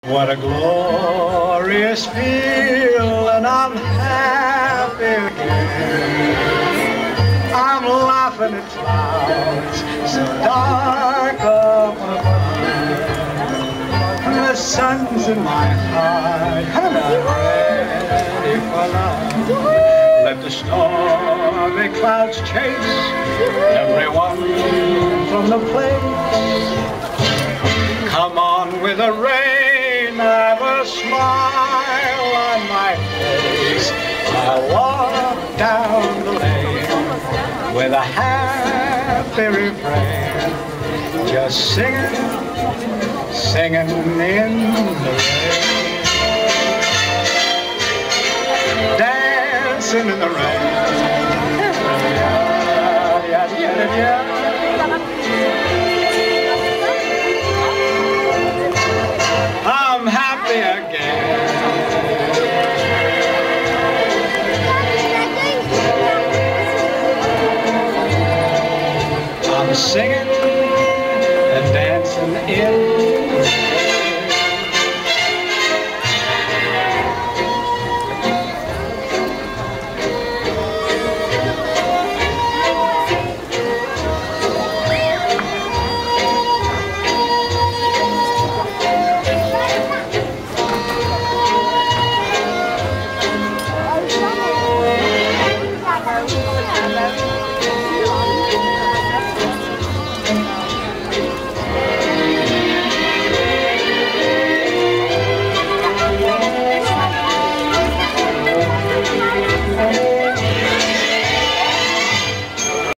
What a glorious feeling, I'm happy again. I'm laughing at clouds so dark up above. The sun's in my heart, and I'm ready for love. Let the stormy clouds chase everyone from the place. Come on with the rain, have a smile on my face. I'll walk down the lane with a happy refrain, just singing, singing in the rain, dancing in the rain. Yeah, yeah, yeah, yeah.